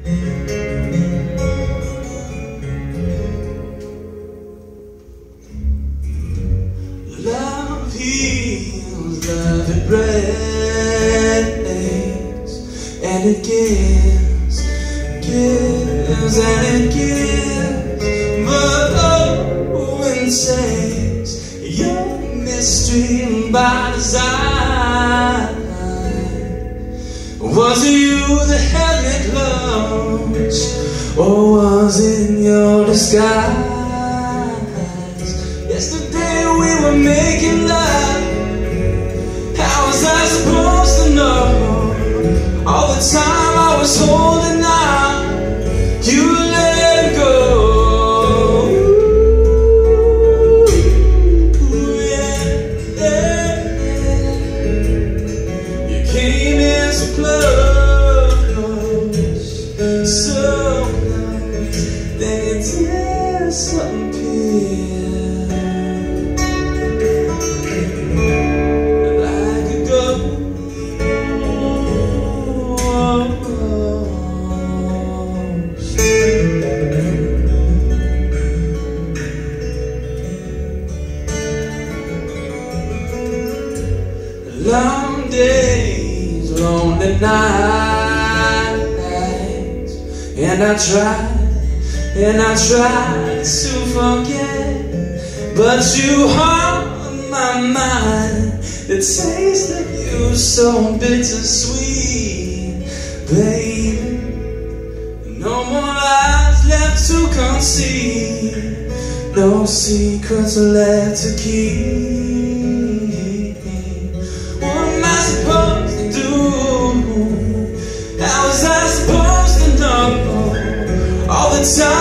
Love heals, love it breaks, and it gives, gives and it gives. But oh, and says your mystery by design. Was it you that had me close, or was it your disguise? Yesterday we were making love. How was I supposed to know? All the time I was holding on, you let go. Yeah, yeah, yeah. You came in so close, so close, then you disappeared. Long days, lonely nights, and I tried to forget, but you haunt my mind. The taste of you so bittersweet, baby. No more lies left to conceal, no secrets left to keep. How was I supposed to know all the time